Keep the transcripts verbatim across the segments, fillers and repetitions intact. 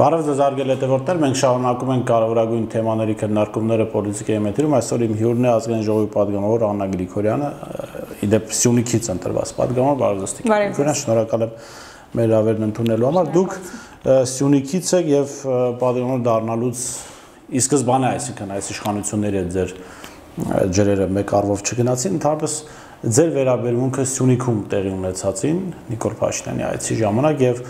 Բարև ձեզ արգել հետևորդներ, մենք շարունակում ենք կարևորագույն թեմաների քննարկումները պոլիտիկայի մեթերում, այսօր իմ հյուրն է ազգային ժողովի պատգամավոր Աննա Գրիգորյանը, իդեպ Սյունիքից ընտրված պատգամավոր, բարև ձեզ Գրիգորյան, շնորհակալ եմ մեր հավերն ընդունելու համար, դուք Սյունիքից եք եւ պատգամավոր դառնալուց ի սկզբանե, այսինքն այս իշխանությունների հետ ձեր ջրերը մեկ առվով չգնացին, ընդհանրապես ձեր վերաբերմունքը Սյունիքում տեղի ունեցածին Նիկոլ Փաշինյանի այցի ժամանակ եւ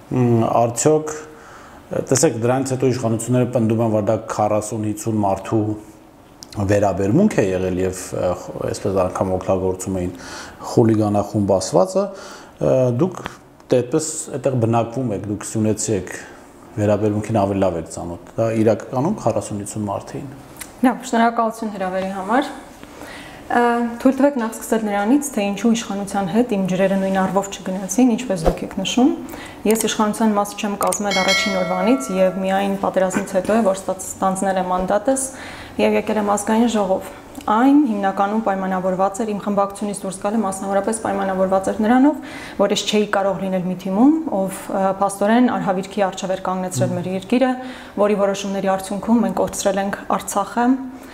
արդյոք տեսեք դրանից հետո իշխանությունները պնդում են, որ դա քառասուն-հինգսուն մարդու վերաբերմունք է եղել եւ այսպես անգամ օգտագործում էին խուլիգանախումբ ասվածը, դուք այդպես այդտեղ բնակվում եք, դուք սյունեցի եք, վերաբերմունքին ավելի լավ եք ծանոթ, դա իրականում քառասուն-հինգսուն մարդ էին։ Լավ, շնորհակալություն հրավերի համար։ Թույլ տվեք նախ սկսել նրանից, թե ինչու իշխանության հետ իմ ջրերը նույն առվով չգնացին, ինչպես դուք եք նշում։ Ես իշխանության մաս չեմ կազմել առաջին օրվանից եւ միայն պատերազմից հետո է, որ ստանձնել եմ մանդատս եւ եկել եմ ազգային ժողով։ Այն հիմնականում պայմանավորված էր իմ խմբակցությունից դուրս գալը, մասնավորապես պայմանավորված էր նրանով, որ ես չէի կարող լինել մի թիմում, ով փաստորեն արհավիրքի առջև էր կանգնեցրել մեր երկիրը, որի որոշումների արդյունքում մենք կորցրել ենք Արցախը։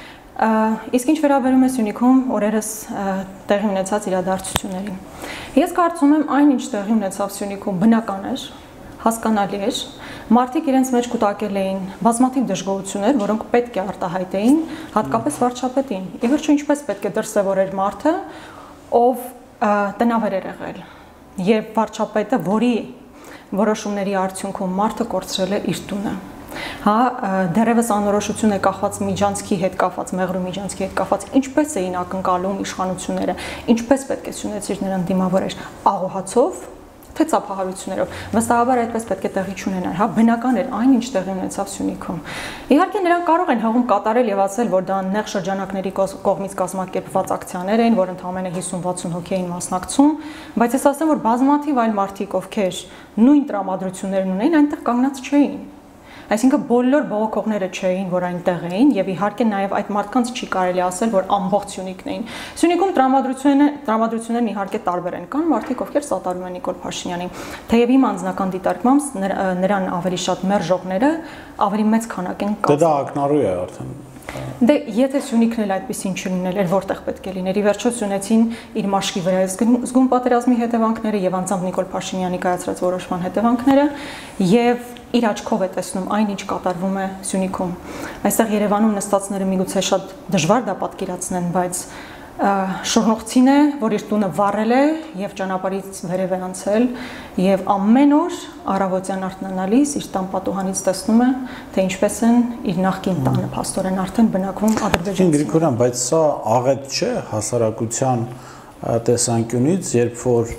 Իսկ ինչ վերաբերում է Սյունիքում օրերս տեղի ունեցած իրադարձություններին։ Ես կարծում եմ այն, ինչ տեղի ունեցավ Սյունիքում բնական էր, հասկանալի էր, մարդիկ իրենց մեջ կուտակել էին բազմաթիվ դժգոհություններ, որոնք պետք է արտահայտեին, հատկապես վարչապետին։ Եվ վերջո ինչպես պետք է դրսևորեր մարդը, ով տնավեր էր եղել, եւ վարչապետը, որի որոշումների արդյունքում մարդը կորցրել է իր տունը։ Հա, դեռևս անորոշություն է կախված միջանցքի հետ կապված, մեղրու միջանցքի հետ կապված, ինչպես էին ակնկալում իշխանությունները, ինչպես պետք է սյունեցիր նրան դիմավորեր, աղոհացով, թե ծափահարություններով։ Վստահաբար այդպես պետք է տեղի չունենար, հա, բնական էր այն, ինչ տեղի ունեցավ Սյունիքում։ Իհարկե նրանք կարող են հողում կատարել եւ ասել, որ դա նեղ շրջանակների կողմից կազմակերպված ակցիաներ էին, որ ընդամենը հիսուն-վաթսուն հոգի էին մասնակցում, բայց ես ասեմ, որ բազմաթիվ այլ մարդիկ, ովքեր նույն տրամադրություններն ունեին, այնտեղ կանգնած չէին։ Այսինքն բոլոր բողոքողները չէին, որ այնտեղ էին, եւ իհարկե նաեւ այդ մարդկանց չի կարելի ասել, որ ամբողջ Սյունիքն էին։ Սյունիքում տրամադրությունները տրամադրություններն իհարկե տարբեր են, կան մարդիկ, ովքեր սատարում են Նիկոլ Փաշինյանին, թեև իմ անձնական դիտարկմամբ նրան ավելի շատ մերժողները ավելի մեծ քանակ են կազմում։ Դա ակնառու է արդեն։ Դե եթե Սյունիքն էլ այդպեսին չլիներ, էր որտեղ պետք է լիներ։ Ի վերջո Սյունեցին իր մաշկի վրա զգում պատերազմի հետևանքները եւ անձամբ Նիկոլ Փաշինյանի կայացրած որոշման հետևանքները եւ իր աչքով է տեսնում այն, ինչ կատարվում է Սյունիքում։ Այստեղ Երևանում նստածները միգուցե շատ դժվար դա պատկերացնեն, բայց շուրնողցին է, որ իր տունը վառել է եւ ճանապարհից վերև է անցել եւ ամեն օր առավոտյան արթնանալիս իր տան պատուհանից տեսնում է, թե ինչպես են իր նախկին տանը փաստորեն արդեն բնակվում ադրբեջանցիները։ Գրիգորյան, բայց սա աղետ չէ հասարակության տեսանկյունից, երբ որ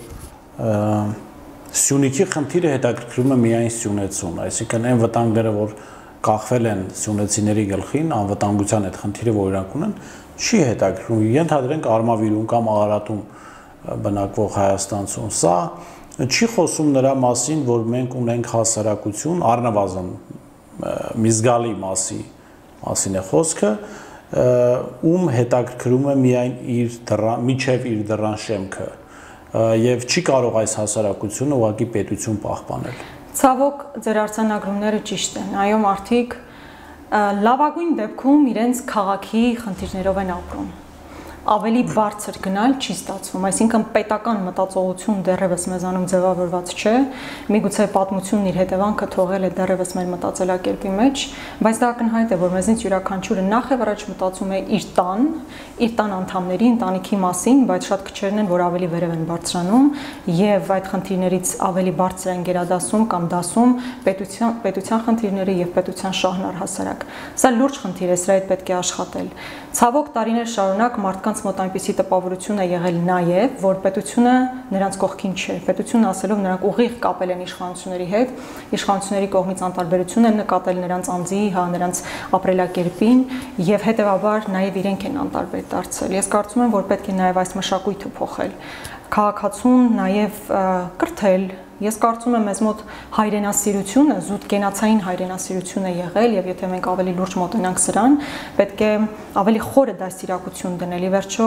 Սյունիքի խնդիրը հետաքրքրում է միայն սյունեցուն, այսինքն այն վտանգները, որ կախվել են սյունեցիների գլխին, անվտանգության այդ խնդիրը, որ իրանք ունեն, չի հետաքրքրում։ Ենթադրենք Արմավիրում կամ Արարատում բնակվող հայաստանցուն, սա չի խոսում նրա մասին, որ մենք ունենք հասարակություն, առնվազն մի զգալի մասի մասին է խոսքը, ում հետաքրքրում է միայն իր դռան, միջև իր դռան շեմքը, եւ չի կարող այս հասարակությունը ուղղակի պետություն պահպանել։ Ցավոք ձեր արձանագրումները ճիշտ են, այո, մարդիկ լավագույն դեպքում իրենց քաղաքի խնդիրներով են ապրում։ Ավելի բարձր գնալ չի ստացվում, այսինքն պետական մտածողություն դեռևս մեզանում ձևավորված չէ, միգուցե պատմությունն իր հետևանքը թողել է դեռևս մեր մտածելակերպի մեջ, բայց դա ակնհայտ է, որ մեզնից յուրաքանչյուրը նախ եւ առաջ մտածում է իր տան, իր տան անդամների, ընտանիքի մասին, բայց շատ քչերն են, որ ավելի վերև են բարձրանում եւ այդ խնդիրներից ավելի բարձր են գերադասում կամ դասում պետության պետության խնդիրները եւ պետության շահն առհասարակ։ Սա լուրջ խնդիր է, սրա հետ պետք է աշխատել։ Ցավոք տարիներ շարունակ մարդկանց մոտ այնպիսի տպավորություն է եղել նաև, որ պետությունը նրանց կողքին չէ։ Պետությունը ասելով նրանք ուղիղ կապել են իշխանությունների հետ, իշխանությունների կողմից անտարբերություն են նկատել նրանց անձի, հա, նրանց ապրելակերպին եւ հետեւաբար նաև իրենք են անտարբեր դարձել։ Ես կարծում եմ, որ պետք է նաև այս մշակույթը փոխել։ Քաղաքացուն նաև կրթել։ Ես կարծում եմ մեզ մոտ հայրենասիրությունը, զուտ գենացային հայրենասիրություն է եղել եւ եթե մենք ավելի լուրջ մոտենանք սրան, պետք է ավելի խորը դաստիարակություն դնել։ Ի վերջո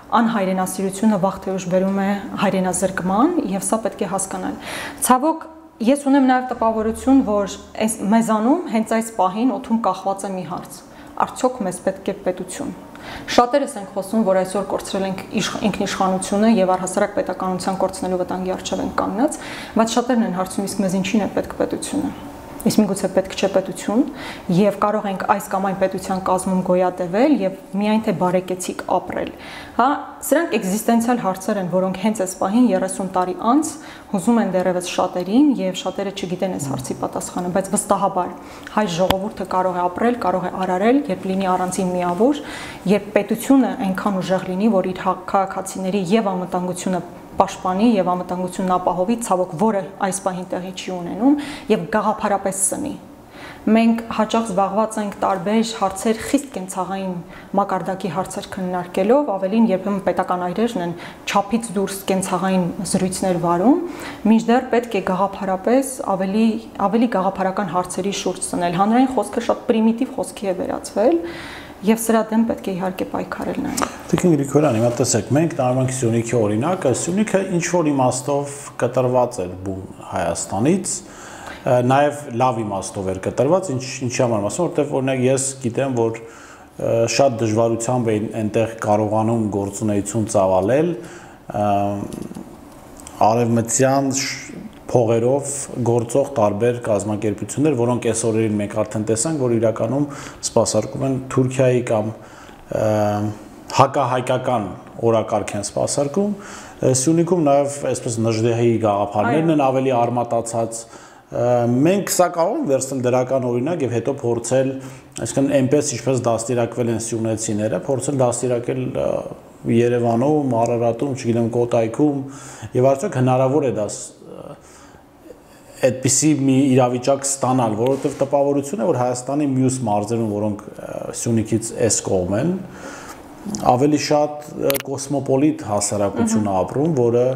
անհայրենասիրությունը վաղ թե ուշ բերում է հայրենազրկման եւ սա պետք է հասկանալ։ Ցավոք Ես ունեմ նաև տպավորություն, որ այս մեզանում հենց այս պահին օդում կախված է մի հարց. արդյոք մեզ պետք է պետություն։ Շատերս ենք խոսում, որ այսօր կորցրել ենք ինքնիշխանությունը եւ առհասարակ պետականության կորցնելու վտանգի առջեւ ենք կանգնած, բայց շատերն են հարցում, իսկ մեզ ինչին է պետք պետությունը։ Իսկ միգուցե պետք չէ պետություն եւ կարող ենք այս կամ այն պետության կազմում գոյատևել եւ միայն թե բարեկեցիկ ապրել։ Հա, սրանք էկզիստենցիալ հարցեր են, որոնք հենց այս պահին երեսուն տարի անց հուզում են դեռևս շատերին եւ շատերը չգիտեն այս հարցի պատասխանը, բայց վստահաբար հայ ժողովուրդը կարող է ապրել, կարող է արարել, երբ լինի առանցին միավոր, երբ պետությունը այնքան ուժեղ լինի, որ իր քաղաքացիների եւ անվտանգությունը պաշտպանի եւ անվտանգությունն ապահովի, ցավոք, որը այս պահին տեղի չի ունենում եւ գաղափարապես սնի։ Մենք հաճախ զբաղված ենք տարբեր հարցեր խիստ կենցաղային մակարդակի հարցեր քննարկելով, ավելին երբեմն պետական այրերն են չափից դուրս կենցաղային զրույցներ վարում, մինչդեռ պետք է գաղափարապես ավելի ավելի գաղափարական հարցերի շուրջ սնել։ Հանրային խոսքը շատ պրիմիտիվ խոսքի է վերածվել։ Եվ սրա դեմ պետք է իհարկե պայքարել նաև։ Տիկին Գրիգորյան, հիմա տեսեք, մենք նայում ենք Սյունիքի օրինակը, Սյունիքը ինչ որ իմաստով կտրված էր բուն Հայաստանից, նաև լավ իմաստով էր կտրված, ինչ ինչի համար ասում, որտեղ օրինակ ես գիտեմ, որ շատ դժվարությամբ էին այնտեղ կարողանում գործունեություն ծավալել արևմտյան փողերով գործող տարբեր կազմակերպություններ, որոնք այս օրերին մենք արդեն տեսանք, որ իրականում սպասարկում են Թուրքիայի կամ հակահայկական օրակարգ են սպասարկում։ Սյունիքում նաև այսպես Նժդեհի գաղափարներն են ավելի արմատացած։ Մենք սա կարող ենք վերցնել դրական օրինակ եւ հետո փորձել, այսինքն այնպես ինչպես դաստիարակվել են սյունեցիները, փորձել դաստիարակել Երևանում, Արարատում, չգիտեմ, Կոտայքում եւ արդյոք հնարավոր է դա այդպիսի մի իրավիճակ ստանալ, որովհետև տպավորություն է, որ Հայաստանի մյուս մարզերում, որոնք Սյունիքից այս կողմ են, ավելի շատ կոսմոպոլիտ հասարակություն է ապրում, որը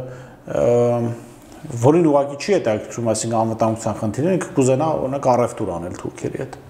որին ուղղակի չի հետաքրքրում, այսինքն անվտանգության խնդիրները, ինքը կուզենա օրինակ առևտուր անել թուրքերի հետ։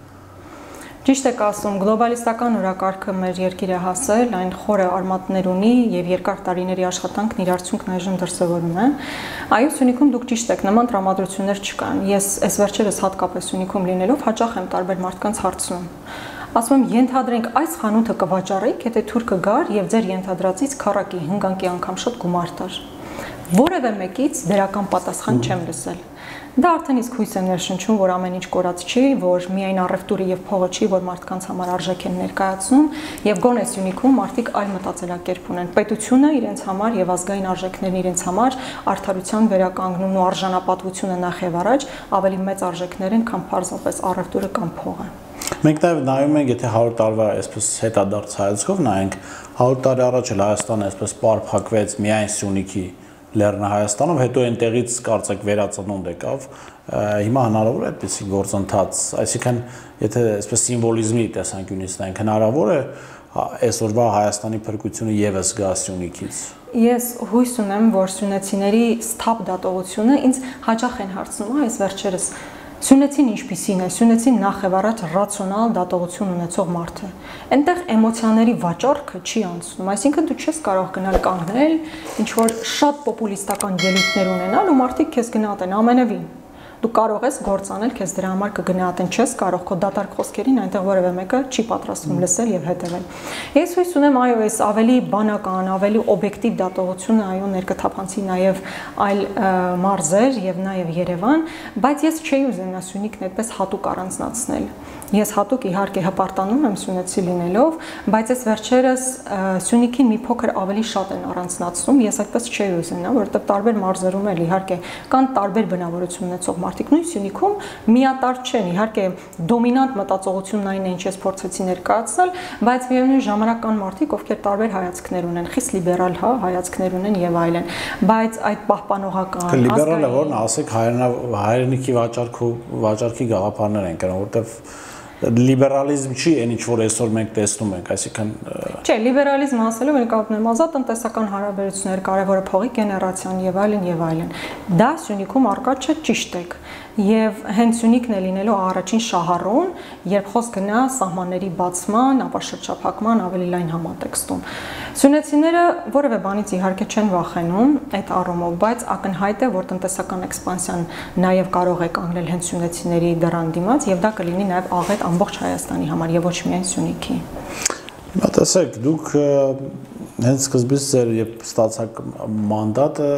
Ճիշտ եք ասում, գլոբալիստական օրակարգը մեր երկիր է հասել, այն խորը արմատներ ունի եւ երկար տարիների աշխատանքն իր արդյունքն այժմ դրսևորում է։ Այո, Սյունիքում դուք ճիշտ եք, նման տրամադրություններ չկան։ Ես այս վերջերս հատկապես Սյունիքում լինելով հաճախ եմ տարբեր մարդկանց հարցնում։ Ասում եմ, ենթադրենք այս խանութը կվաճառեք, եթե թուրքը գար եւ ձեր ենթադրածից քառակի հնգանկի անգամ շատ գումար տար։ Որևէ մեկից դրական պատասխան չեմ լսել։ Դա արդեն իսկ հույս է ներշնչում, որ ամեն ինչ կորած չի, որ միայն առևտուրը եւ փողը չի, որ մարդկանց համար արժեք են ներկայացնում, եւ գոնե Սյունիքում մարդիկ այլ մտածելակերպ ունեն։ Պետությունը իրենց համար եւ ազգային արժեքներն իրենց համար արդարության վերականգնումն ու արժանապատվությունը նախ եւ առաջ ավելի մեծ արժեքներ են, քան պարզապես առևտուրը կամ փողը։ Մենք նաև նայում ենք, եթե հարյուր տարվա այսպես հետադարձ հայացքով նայենք, հարյուր տարի առաջ էլ Հայաստանը այսպես պարփակվեց միայն Սյունիքի Լեռնահայաստանում, հետո այնտեղից կարծեք վերածնունդ եկավ, հիմա հնարավոր է այդպիսի գործընթաց, այսինքն եթե այսպես սիմվոլիզմի տեսանկյունից նայենք, հնարավոր է այսօրվա Հայաստանի փրկությունը եւս գա Սյունիքից։ Ես հույս ունեմ, որ սյունեցիների սթափ դատողությունը ինձ հաճախ են հարցնում, այս վերջերս Սյունեցին ինչպիսին է, Սյունեցին նախ եւ առաջ ռացիոնալ դատողություն ունեցող մարդ է։ Այնտեղ էմոցիաների վաճառքը չի անցնում, այսինքն դու չես կարող գնալ կանգնել, ինչ որ շատ պոպուլիստական ելույթներ ունենալ ու մարդիկ քեզ գնահատեն ամենևին։ Դու կարող ես գործ անել, քեզ դրա համար կգնահատեն, չես կարող քո դատարկ խոսքերին այնտեղ որևէ մեկը չի պատրաստվում լսել եւ հետեւել։ Ես հույս ունեմ, այո, այս ավելի բանական, ավելի օբյեկտիվ դատողությունը այո ներկթափանցի նաեւ այլ մարզեր եւ նաեւ Երևան, բայց ես չէի ուզենա Սյունիքն այդպես հատուկ առանձնացնել։ Ես հատուկ իհարկե հպարտանում եմ սյունեցի լինելով, բայց այս վերջերս Սյունիքին մի փոքր ավելի շատ են առանձնացնում, ես այդպես չէի ուզենա, որովհետեւ տարբեր մարզերում էլ իհարկե կան տարբեր բնավորություն ունեցող մարդիկ, նույն Սյունիքում միատարր չեն, իհարկե դոմինանտ մտածողությունն այն է, ինչ ես փորձեցի ներկայացնել, բայց միևնույն ժամանակ կան մարդիկ, ովքեր տարբեր հայացքներ ունեն, խիստ լիբերալ, հա, հայացքներ ունեն եւ այլն, բայց այդ պահպանողական լիբերալը որն ասեք հայրենիքի վաճառքի վաճառքի գաղափարներ են կրում, որովհետեւ լիբերալիզմ չի այն ինչ որ այսօր մենք տեսնում ենք, այսինքն Չէ, լիբերալիզմը ասելով են կապնում ազատ տնտեսական հարաբերություններ, կարևորը փողի գեներացիան եւ այլն եւ այլն։ Դա Սյունիքում արկա չէ, ճիշտ եք։ Եվ հենց Սյունիքն է լինելու առաջին շահառուն, երբ խոսք գնա սահմանների բացման, ապա շրջափակման ավելի լայն համատեքստում։ Սյունեցիները որևէ բանից իհարկե չեն վախենում այդ առումով, բայց ակնհայտ է, որ տնտեսական էքսպանսիան նաև կարող է կանգնել հենց սյունեցիների դռան դիմաց եւ դա կլինի նաև աղետ ամբողջ Հայաստանի համար եւ ոչ միայն Սյունիքի։ Հիմա տեսեք, դուք հենց սկզբից ձեր երբ ստացաք մանդատը,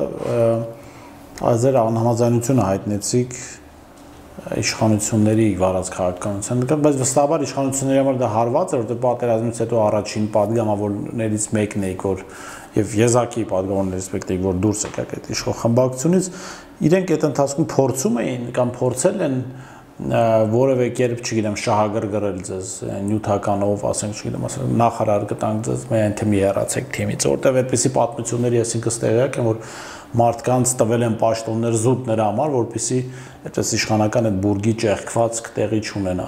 ձեր անհամաձայնությունը հայտնեցիք իշխանությունների վարած քաղաքականության, բայց վստահաբար իշխանությունների համար դա հարված է, որտեղ պատերազմից հետո առաջին падգամավորներից մեկն եք, որ եւ եզակի падգամավորներից մեկն եք, որ դուրս եկաք այդ իշխող խմբակցությունից, իրենք այդ ընթացքում փորձում էին կամ փորձել են որևէ կերպ, չգիտեմ, շահագրգռել ձեզ նյութականով, ասենք, չգիտեմ, ասենք, նախարար կտանք ձեզ, միայն թե մի հեռացեք թիմից, որտեղ այդպիսի պատմությունների ես ինքս տեղյակ եմ, որ մարդկանց տվել են պաշտոններ զուտ նրա համար, որպեսզի այդպես իշխանական այդ բուրգի ճեղքվածք տեղի չունենա։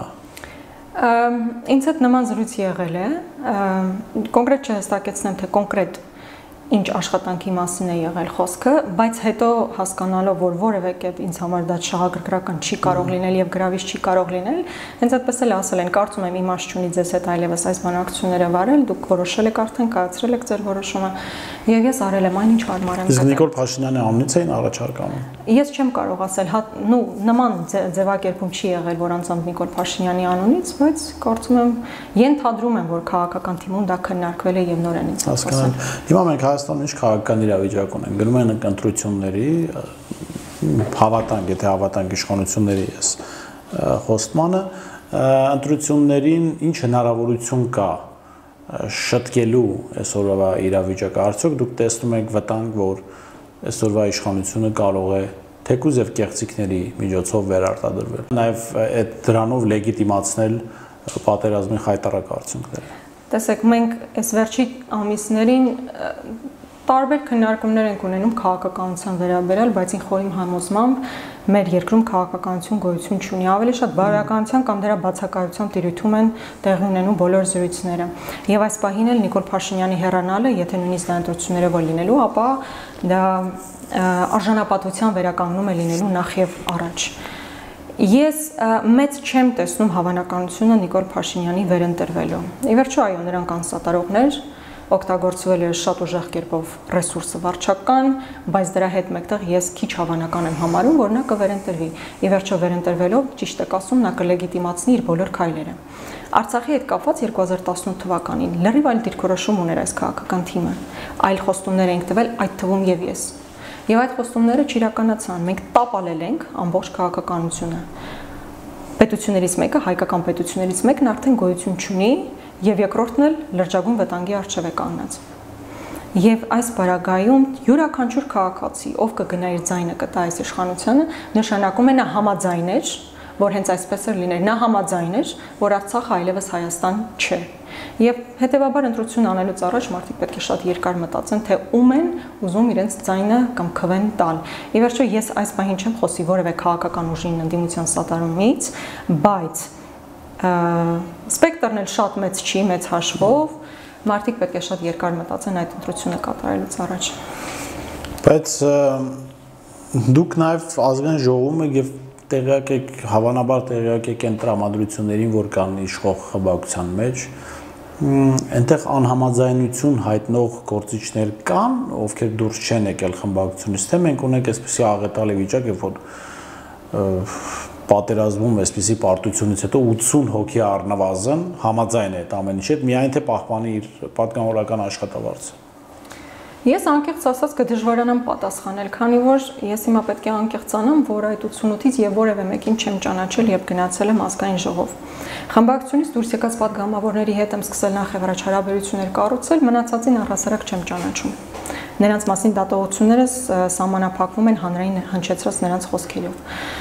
Ինձ հետ նման զրույց եղել է, կոնկրետ չհստակեցնեմ, թե կոնկրետ ինչ աշխատանքի մասին է եղել խոսքը, բայց հետո հասկանալով, որ որևէ կերպ ինձ համար դա շահագրգռական չի կարող լինել եւ գրավիչ չի կարող լինել, հենց այդպես էլ ասել են, կարծում եմ իմաստ չունի ձեզ հետ այլևս այս բանակցությունները վարել, դուք որոշել եք արդեն կայացրել եք ձեր որոշումը եւ ես արել եմ այն ինչ հարմար եմ։ Իսկ Նիկոլ Փաշինյանի անունից էին առաջարկանում։ Ես չեմ կարող ասել, նու նման ձևակերպում չի եղել, որ անձամբ Նիկոլ Փաշինյանի անունից, բայց կարծում եմ ենթադրում եմ, որ քաղաքական թիմում դա քննարկվել է եւ նորեն ինձ ասել։ Հիմա մենք Հայաստանում ինչ քաղաքական իրավիճակ ունենք, գնում են ընտրությունների, հավատանք, եթե հավատանք իշխանությունների ես խոստմանը, ընտրություններին ինչ հնարավորություն կա շտկելու այսօրվա իրավիճակը, արդյոք դուք տեսնում եք վտանգ, որ այսօրվա իշխանությունը կարող է թեկուզ եւ կեղծիքների միջոցով վերարտադրվել, նաեւ այդ դրանով լեգիտիմացնել պատերազմի խայտառակ արդյունքները։ Տեսեք, մենք այս վերջի ամիսներին տարբեր քննարկումներ ենք ունենում քաղաքականության վերաբերյալ, բայց ինձ խորին համոզմամբ մեր երկրում քաղաքականություն գոյություն չունի, ավելի շատ բարոյականության կամ դրա բացակայության տիրույթում են տեղի ունենում բոլոր զրույցները։ Եվ այս պահին էլ Նիկոլ Փաշինյանի հեռանալը, եթե նույնիսկ դա ընտրությունները որ լինելու, ապա դա արժանապատվության վերականգնում է լինելու նախ եւ առաջ։ Ես մեծ չեմ տեսնում հավանականությունը Նիկոլ Փաշինյանի վերընտրվելու։ Ի վերջո, այո, նրանք անսատարողներ, օգտագործվել է շատ ուժեղ կերպով ռեսուրսը վարչական, բայց դրա հետ մեկտեղ ես քիչ հավանական եմ համարում, որ նա կվերընտրվի։ Ի վերջո վերընտրվելով, ճիշտ եք ասում, նա կլեգիտիմացնի իր բոլոր քայլերը։ Արցախի հետ կապված երկու հազար տասնութ թվականին լրիվ այլ դիրքորոշում ուներ այս քաղաքական թիմը։ Այլ խոստումներ ենք տվել, այդ թվում եւ ես։ Եվ այդ խոստումները չիրականացան։ Մենք տապալել ենք ամբողջ քաղաքականությունը։ Պետություններից մեկը, հայկական պետություններից մեկն արդեն գոյություն չունի, եւ երկրորդն էլ լրջագույն վտանգի առջև է կանգնած։ Եվ այս բարագայում յուրաքանչյուր քաղաքացի, ով կգնա իր ձայնը կտա այս իշխանությանը, նշանակում է նա համաձայն էր, որ հենց այսպես էր լիներ, նա համաձայն էր, որ Արցախը այլևս Հայաստան չէ։ Եվ հետեւաբար ընտրություն անելուց առաջ մարդիկ պետք է շատ երկար մտածեն, թե ում են ուզում իրենց ձայնը կամ քվեն տալ։ Ի վերջո ես այս պահին չեմ խոսի որևէ քաղաքական ուժին ընդդիմության սատարումից, բայց սպեկտրն էլ շատ մեծ չի, մեծ հաշվով, մարդիկ պետք է շատ երկար մտածեն այդ ընտրությունը կատարելուց առաջ։ Բայց դուք նաև ազգային ժողովում եք եւ տեղյակ եք, հավանաբար տեղյակ եք այն տրամադրություններին, որ կան իշխող խմբակցության մեջ, այնտեղ անհամաձայնություն հայտնող գործիչներ կան, ովքեր դուրս չեն եկել խմբակցությունից, թե մենք ունենք այսպիսի աղետալի վիճակ, երբ որ պատերազմում այսպիսի պարտությունից հետո ութսուն հոգի առնվազն համաձայն է այդ ամեն ինչի հետ, միայն թե պահպանի իր պատգամավորական աշխատավարձը։ Ես անկեղծ ասած կդժվարանամ պատասխանել, քանի որ ես հիմա պետք է անկեղծանամ, որ այդ ութսունութից եւ որևէ մեկին չեմ ճանաչել եւ գնացել եմ ազգային ժողով։ Խմբակցությունից դուրս եկած պատգամավորների հետ եմ սկսել նախ եւ առաջ հարաբերություններ կառուցել, մնացածին առհասարակ չեմ ճանաչում։ Նրանց մասին դատողություններս սահմանափակվում են հանրային հնչեցրած նրանց խոսքերով։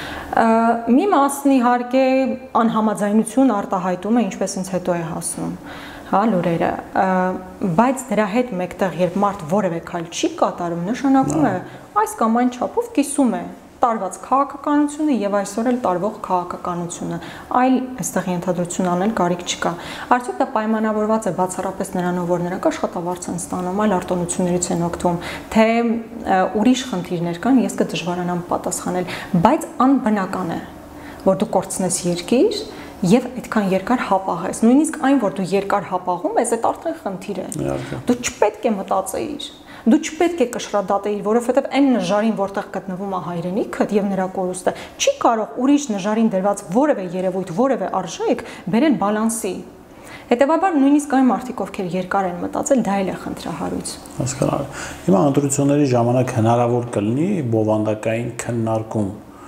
Մի մասն իհարկե անհամաձայնություն արտահայտում է, ինչպես ինձ հետո է հասնում, հա, լուրերը, բայց դրա հետ մեկտեղ երբ մարդ որևէ քայլ չի կատարում, նշանակում է այս կամ այն չափով կիսում է տարված քաղաքականությունը եւ այսօր էլ տարվող քաղաքականությունը, այլ այստեղ ենթադրություն անել կարիք չկա։ Արդյոք դա պայմանավորված է բացառապես նրանով, որ նրանք աշխատավարձ են ստանում, այլ արտոնություններից են օգտվում, թե ուրիշ խնդիրներ կան, ես կդժվարանամ պատասխանել, բայց անբնական է, որ դու կորցնես երկիր եւ այդքան երկար հապաղես։ Նույնիսկ այն, որ դու երկար հապաղում ես, այդ արդեն խնդիր է։ Դու չպետք է մտածեիր, դու չպետք է կշռադատեիր, որովհետեւ այն նժարին, որտեղ գտնվում է հայրենիքդ եւ նրա կորուստը, չի կարող ուրիշ նժարին դրված որևէ երևույթ, որևէ արժեք բերել բալանսի։ Հետևաբար նույնիսկ այն մարդիկ, ովքեր երկար են մտածել, դա էլ է խնդրահարույց։ Հասկանալի։ Հիմա ընտրությունների ժամանակ հնարավոր կլինի բովանդակային քննարկում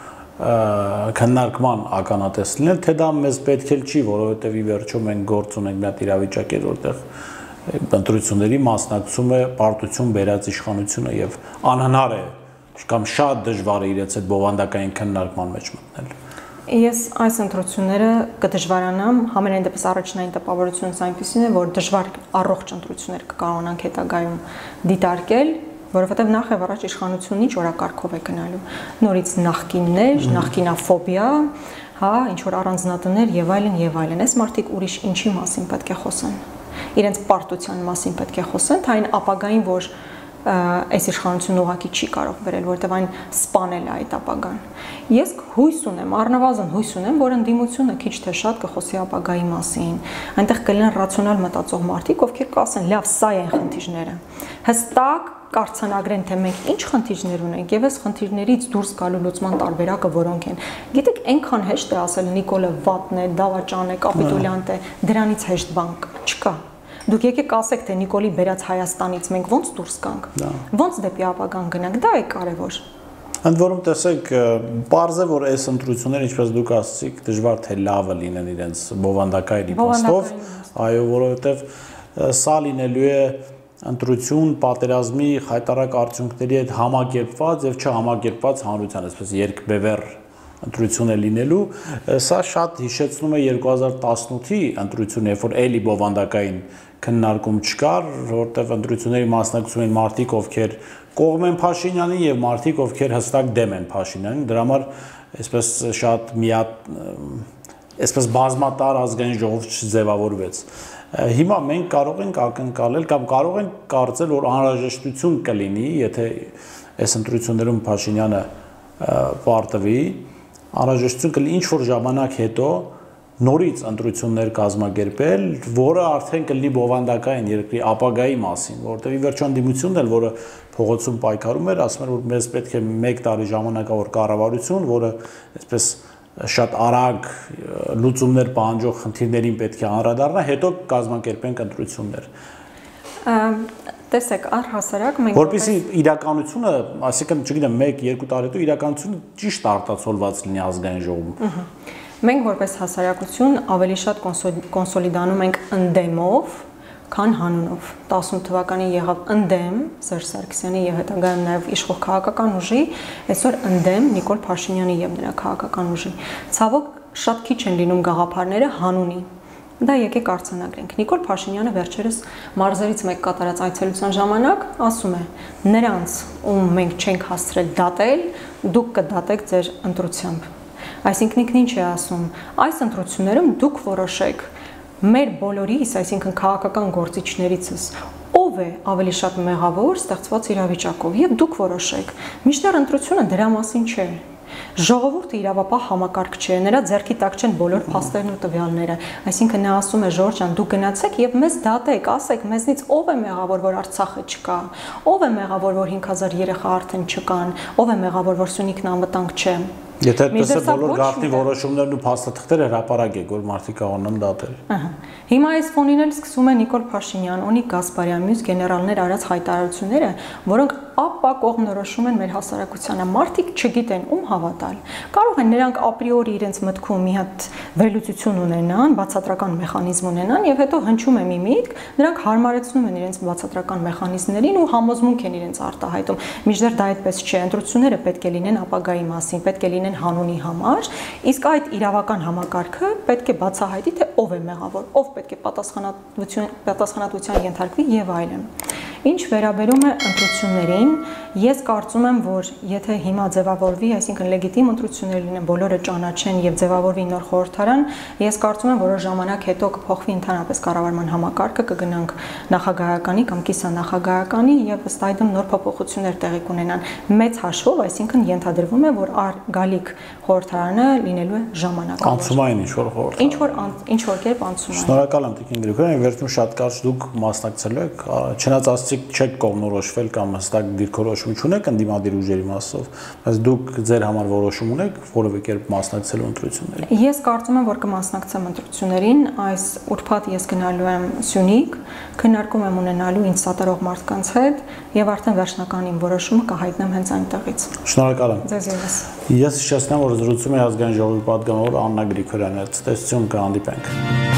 քննարկման ականատես լինել, թե դա մեզ պետք էլ չի, որովհետև ի վերջո մենք գործ ունենք մի հատ իրավիճակ է, որտեղ ընտրությունների մասնակցում է պարտություն բերած իշխանությունը եւ անհնար է կամ շատ դժվար է իրենց այդ բովանդակային քննարկման մեջ մտնել։ Ես այս ընտրությունները կդժվարանամ, համենայն դեպս առաջնային տպավորությունս այնպիսին է, որ դժվար առողջ ընտրություններ կկարողանանք հետագայում դիտարկել, որովհետև նախ եւ առաջ իշխանությունն ինչ օրակարգով է գնալու։ Նորից նախկիններ, նախկինաֆոբիա, հա, ինչ որ առանձնատներ եւ այլն եւ այլն։ Այս մարդիկ ուրիշ ինչի մասին պետք է խոսեն։ Իրենց պարտության մասին պետք է խոսեն, թե այն ապագային, որ այս իշխանությունը ուղղակի չի կարող վերել, որտեղ այն սպանել է այդ ապագան։ Ես հույս ունեմ, առնվազն հույս ունեմ, որ ընդդիմությունը քիչ թե շատ կխոսի ապագայի մասին։ Այնտեղ կլինեն ռացիոնալ մտածող մարդիկ, ովքեր կասեն, լավ, սա են խնդիրները։ Հստակ կառցանագրեն, թե մենք ինչ խնդիրներ ունենք եւ այս խնդիրներից դուրս գալու լուծման տարբերակը որոնք են։ Գիտեք, այնքան հեշտ է ասել Նիկոլը վատն է, դավաճան է, կապիտուլյանտ է, դրանից հեշտ բան չկա։ Դուք եկեք ասեք, թե Նիկոլի բերած Հայաստանից մենք ոնց դուրս գանք, ոնց դեպի ապագան գնանք, դա է կարևոր։ Ընդ որում տեսեք, պարզ է, որ այս ընտրությունները, ինչպես դուք ասացիք, դժվար թե լավը լինեն իրենց բովանդակային իմաստով, այո, որովհետև սա լինելու է ընտրություն պատերազմի խայտարակ արդյունքների հետ համակերպված եւ չհամակերպված հանրության, այսպես երկբևեռ ընտրություն է լինելու, սա շատ հիշեցնում է երկու հազար տասնութի ընտրությունը, երբ որ էլի բովանդակային քննարկում չկար, որտեղ ընտրությունների մասնակցում էին մարդիկ, ովքեր կողմ են Փաշինյանին եւ մարդիկ, ովքեր հստակ դեմ են Փաշինյանին, դրա համար այսպես շատ միատ այսպես բազմատար ազգային ժողով չձևավորվեց։ Հիմա մենք կարող ենք ակնկալել կամ կարող ենք կարծել, որ անհրաժեշտություն կլինի, եթե այս ընտրություններում Փաշինյանը պարտվի, անհրաժեշտություն կլինի ինչ-որ ժամանակ հետո նորից ընտրություններ կազմակերպել, որը արդեն կլինի բովանդակային երկրի ապագայի մասին, որտեղ ի վերջո ընդդիմությունն էլ, որը փողոցում պայքարում էր, ասում էր, որ մեզ պետք է մեկ տարի ժամանակավոր կառավարություն, որը այսպես շատ արագ լուծումներ պահանջող խնդիրներին պետք է անդրադառնա, հետո կազմակերպենք ընտրություններ։ Տեսեք, առհասարակ մենք որպեսզի իրականությունը, այսինքն, չգիտեմ, մեկ-երկու տարի հետո իրականությունը ճիշտ արտացոլված լինի ազգային ժողովում։ Մենք որպես հասարակություն ավելի շատ կոնսոլիդանում ենք ընդդեմով, քան հանունով։ տասնութ թվականին եղավ ընդդեմ Սերժ Սարգսյանի եւ հետագայում նաեւ իշխող քաղաքական ուժի, այսօր ընդդեմ Նիկոլ Փաշինյանի եւ նրա քաղաքական ուժի։ Ցավոք շատ քիչ են լինում գաղափարները հանունի։ Դա եկեք արձանագրենք։ Նիկոլ Փաշինյանը վերջերս մարզերից մեկ կատարած այցելության ժամանակ ասում է. նրանց, ում մենք չենք հասցրել դատել, դուք կդատեք ձեր ընտրությամբ։ Այսինքն ինքն ինչ է ասում, այս ընտրություններում դուք որոշեք մեր բոլորիս, այսինքն քաղաքական գործիչներիցս, ով է ավելի շատ մեղավոր ստեղծված իրավիճակով եւ դուք որոշեք։ Միշտեր ընտրությունը դրա մասին չէ։ Ժողովուրդը իրավապահ համակարգ չէ, նրա ձեռքի տակ չեն բոլոր փաստերն ու տվյալները, այսինքն նա ասում է Ժորժ ջան, դուք գնացեք եւ մեզ դատեք, ասեք մեզնից ով է մեղավոր, որ Արցախը չկա, ով է մեղավոր, որ հինգ հազար երեխա արդեն չկան, ով է մեղավոր, որ Սյունիքն անվտանգ չէ։ Եթե այդպես է բոլոր գաղտնի որոշումներն ու փաստաթղթերը հրապարակ եք, որ մարդիկ կարողանան դատել։ Ահա։ Հիմա այս ֆոնին էլ սկսում է Նիկոլ Փաշինյան, Օնիկ Գասպարյան, մյուս գեներալներ արած հայտարարությունները, որոնք ապա կողմնորոշում են մեր հասարակությանը։ Մարդիկ չգիտեն ում հավատալ։ Կարող են նրանք ապրիորի իրենց մտքում մի հատ վերլուծություն ունենան, բացատրական մեխանիզմ ունենան եւ հետո հնչում է մի միտք, նրանք հարմարեցնում են իրենց բացատրական մեխանիզմներին ու համոզմունք են իրենց արտահայտում։ Մինչդեռ դա այդպես չէ, ընտրությունները պետք է լինեն ապագայի մասին, պետք է լինեն հանունի համար, իսկ այդ իրավական համակարգը պետք է բացահայտի, թե ով է մեղավոր, ով պետք է պատասխանատվության պատասխանատվության ենթարկվի եւ այլն։ Ինչ վերաբերում է ընտրություններին, ես կարծում եմ, որ եթե հիմա ձևավորվի, այսինքն լեգիտիմ ընտրություններ լինեն, բոլորը ճանաչեն եւ ձևավորվի նոր խորհրդարան, ես կարծում եմ, որոշ ժամանակ հետո կփոխվի ընդհանրապես կառավարման համակարգը, կգնանք նախագահականի կամ կիսանախագահականի եւ ըստ այդմ նոր փոփոխություններ տեղի կունենան։ Մեծ հաշվով, այսինքն ենթադրվում է, որ գալիք խորհրդարանը լինելու է ժամանակավոր։ Անցումային ինչ որ խորհրդարան։ Ինչ որ ինչ որ կերպ անցումային։ Շնորհակալ եմ Տիկին Գրիգորյան, վերջում շատ կարճ դուք մասնակցելու եք, չնայած ասացիք չեք կողմնորոշվել կամ հստակ դիրքորոշում չունեք ընդդիմադիր ուժերի մասով, բայց դուք ձեր համար որոշում ունեք որևէ կերպ մասնակցելու ընտրություններին։ Ես կարծում եմ, որ կմասնակցեմ ընտրություններին, այս ուրբաթ ես գնալու եմ Սյունիք, քննարկում եմ ունենալու ինձ սատարող մարդկանց հետ եւ արդեն վերջնական իմ որոշումը կհայտնեմ հենց այնտեղից։ Շնորհակալ եմ։ Ձեզ ևս։ Ես հիշեցնեմ, որ զրուցում եմ ազգային ժողովի պատգամավոր Աննա Գրիգորյանի հետ։ Տեսություն կհանդիպենք։